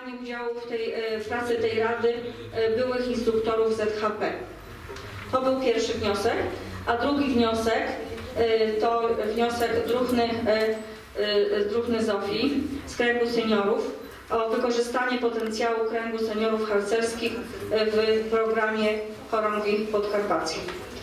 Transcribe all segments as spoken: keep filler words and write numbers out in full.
branie udziału w tej w pracy tej Rady byłych instruktorów Z H P. To był pierwszy wniosek, a drugi wniosek to wniosek druhny, druhny Zofii z kręgu seniorów o wykorzystanie potencjału kręgu seniorów harcerskich w programie Chorągi Podkarpackie.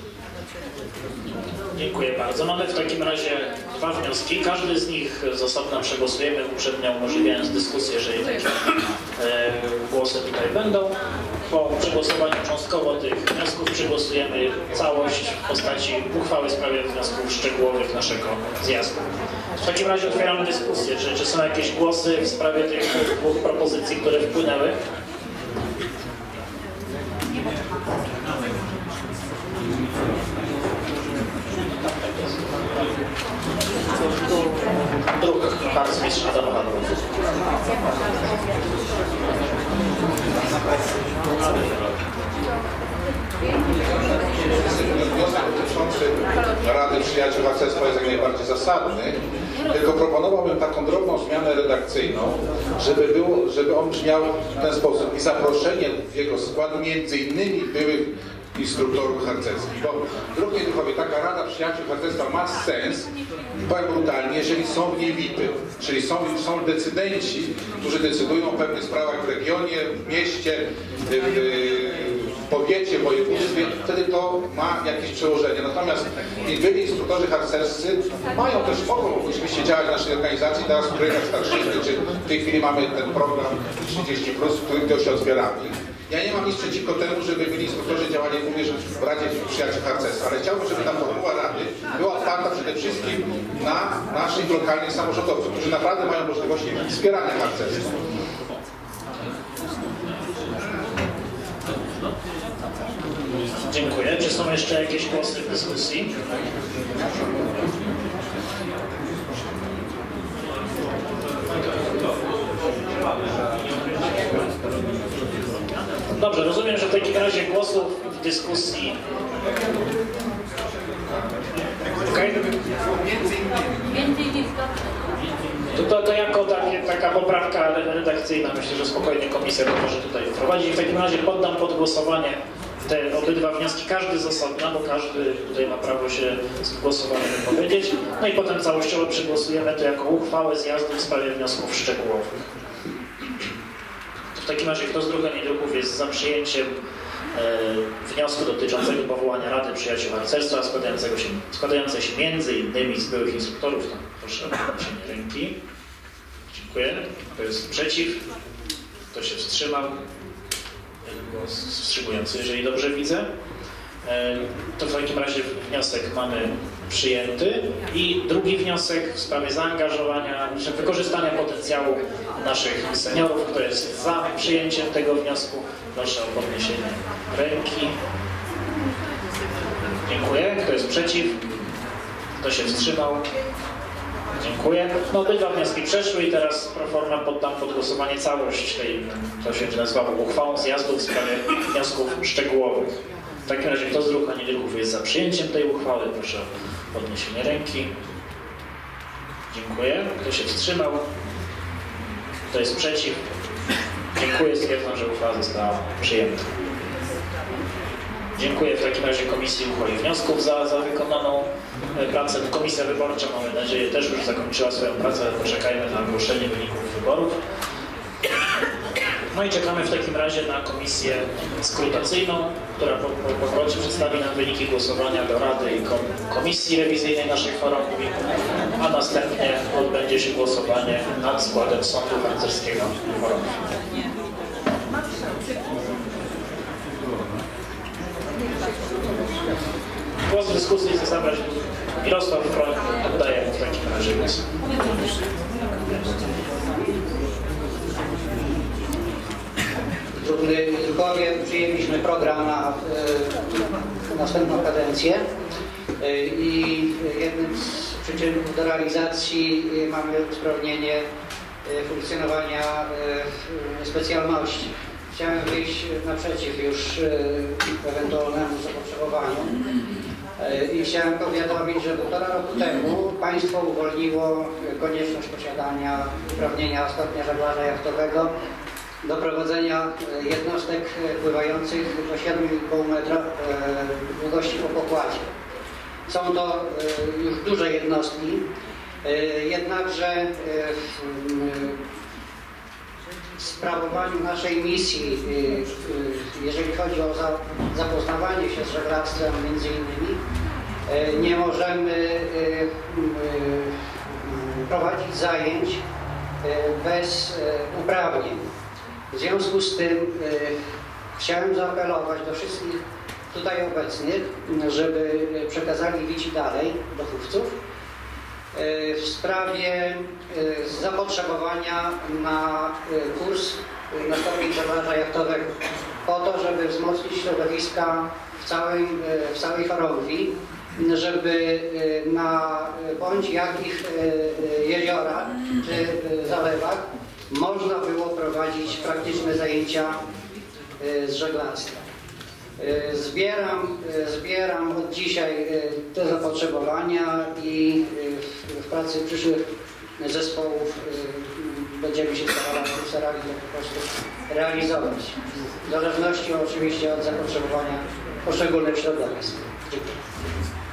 Dziękuję bardzo. Mamy w takim razie dwa wnioski. Każdy z nich z osobna przegłosujemy, uprzednio umożliwiając dyskusję, jeżeli takie e, głosy tutaj będą. Po przegłosowaniu cząstkowo tych wniosków przegłosujemy całość w postaci uchwały w sprawie wniosków szczegółowych naszego zjazdu. W takim razie otwieramy dyskusję. Czy, czy są jakieś głosy w sprawie tych dwóch propozycji, które wpłynęły? Druga, harcmistrz Adam Hadron. Wniosek dotyczący Rady Przyjaciół Harcerstwa jest jak najbardziej zasadny, tylko proponowałbym taką drobną zmianę redakcyjną, żeby, było, żeby on brzmiał w ten sposób i zaproszenie w jego skład między innymi byłych instruktorów harcerskich. Bo, drugie druhowie, taka Rada Przyjaciół Harcerstwa ma sens, powiem brutalnie, jeżeli są w niej V I P-y, czyli są, są decydenci, którzy decydują o pewnych sprawach w regionie, w mieście, w, w powiecie, w województwie, wtedy to ma jakieś przełożenie. Natomiast byli instruktorzy harcerscy mają też, mogą oczywiście działać w naszej organizacji, teraz w projektach starszyzny, czy w tej chwili mamy ten program trzydzieści plus, który to się otwieramy. Ja nie mam nic przeciwko temu, żeby byli instruktorzy działali również w Radzie Przyjaciół Harcerstwa, ale chciałbym, żeby ta formuła Rady była otwarta przede wszystkim na naszych lokalnych samorządowców, którzy naprawdę mają możliwości wspierania harcerstwa. Dziękuję. Czy są jeszcze jakieś głosy w dyskusji? Dobrze, rozumiem, że w takim razie głosów w dyskusji. Okej? To, to, to jako takie, taka poprawka redakcyjna, myślę, że spokojnie komisja to może tutaj wprowadzić. W takim razie poddam pod głosowanie te obydwa wnioski, każdy z osobna, bo każdy tutaj ma prawo się z głosowania wypowiedzieć. No i potem całościowo przegłosujemy to jako uchwałę zjazdu w sprawie wniosków szczegółowych. W takim razie kto z druhów i druhów jest za przyjęciem e, wniosku dotyczącego powołania Rady Przyjaciół Harcerstwa składającego się, składającej się między innymi z byłych instruktorów, to proszę o podniesienie ręki. Dziękuję. Kto jest przeciw? Kto się wstrzymał? Głos wstrzymujący, jeżeli dobrze widzę. E, to w takim razie wniosek mamy przyjęty. I drugi wniosek w sprawie zaangażowania, czy wykorzystania potencjału naszych seniorów. Kto jest za przyjęciem tego wniosku? Proszę o podniesienie ręki. Dziękuję. Kto jest przeciw? Kto się wstrzymał? Dziękuję. No, obydwa wnioski przeszły i teraz pro forma poddam pod głosowanie całość tej, to się nazywało uchwałą zjazdu w sprawie wniosków szczegółowych. W takim razie kto z druhów, a nie druhów jest za przyjęciem tej uchwały? Proszę o podniesienie ręki. Dziękuję. Kto się wstrzymał? Kto jest przeciw? Dziękuję. Stwierdzam, że uchwała została przyjęta. Dziękuję w takim razie Komisji Uchwał i Wniosków za, za wykonaną pracę. Komisja Wyborcza, mamy nadzieję, też już zakończyła swoją pracę. Poczekajmy na ogłoszenie wyników wyborów. No i czekamy w takim razie na komisję skrutacyjną, która po, po powrocie przedstawi nam wyniki głosowania do Rady i Komisji Rewizyjnej naszych chorągwi, a następnie odbędzie się głosowanie nad składem Sądu Harcerskiego w Chorągwi. Głos w dyskusji chce zabrać Mirosław Proń. Oddaję mu w takim razie głos. Drugowie przyjęliśmy program na y, następną kadencję y, i jednym z przyczyn do realizacji y, mamy usprawnienie y, funkcjonowania y, specjalności. Chciałem wyjść naprzeciw już y, ewentualnemu zapotrzebowaniu y, i chciałem powiadomić, że półtora roku temu państwo uwolniło konieczność posiadania uprawnienia stopnia żeglarza jachtowego do prowadzenia jednostek pływających do siedem i pół metra długości po pokładzie. Są to już duże jednostki, jednakże w sprawowaniu naszej misji, jeżeli chodzi o zapoznawanie się z żeglarstwem między innymi, nie możemy prowadzić zajęć bez uprawnień. W związku z tym chciałem zaapelować do wszystkich tutaj obecnych, żeby przekazali wici dalej do chówców w sprawie zapotrzebowania na kurs na stopień żeglarza jachtowego, po to, żeby wzmocnić środowiska w, całym, w całej chorągwi, żeby na bądź jakich jeziorach czy zalewach można było prowadzić praktyczne zajęcia z żeglarstwa. Zbieram, zbieram od dzisiaj te zapotrzebowania i w pracy przyszłych zespołów będziemy się starali to po prostu realizować. W zależności oczywiście od zapotrzebowania poszczególnych środowisk. Dziękuję.